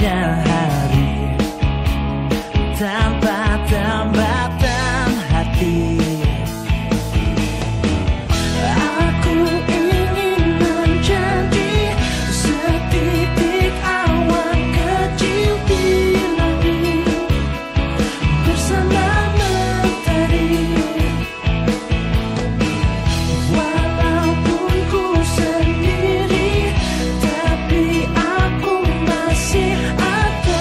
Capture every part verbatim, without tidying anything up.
indahnya hari tanpa tambatan hati. Aku ingin menjadi setitik awan kecil di langit bersama mentari. Walaupun ku sendiri, tapi aku masih ada,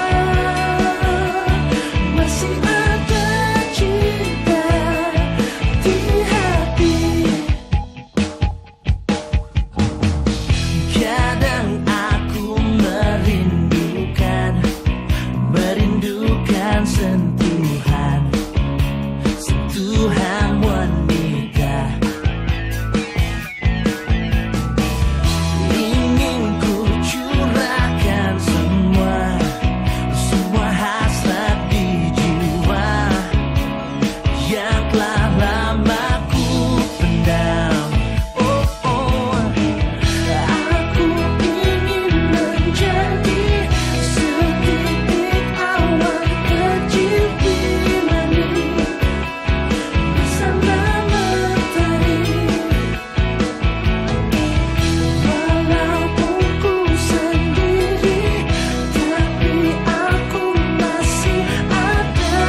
masih ada cinta di hati. Kadang aku merindukan, merindukan sentuhan, sentuhan wanita. Ingin ku curahkan semua, semua hasrat di jiwa yang telah lama ku pendam. Oh, oh. Aku ingin menjadi setitik awan kecil di langit bersama mentari. Walaupun ku sendiri, tapi aku masih ada,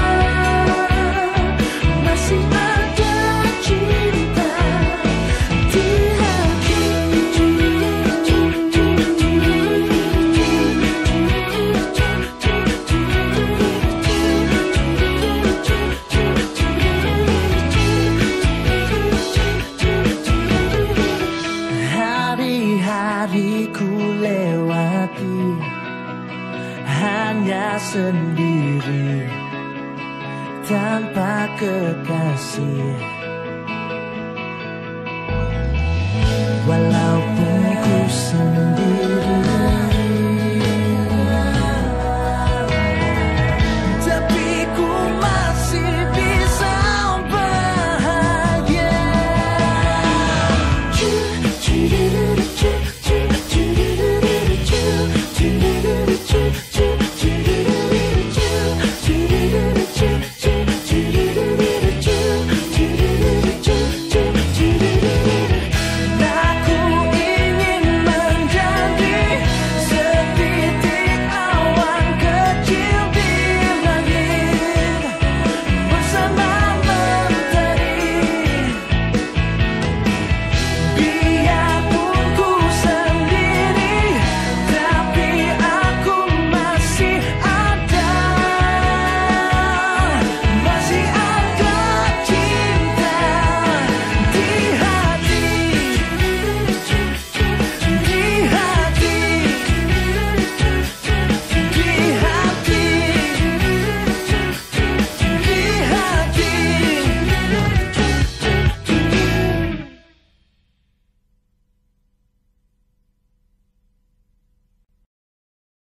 masih ada cinta di hati. Hari-hari ku lewati hanya sendiri tanpa kekasih. Walau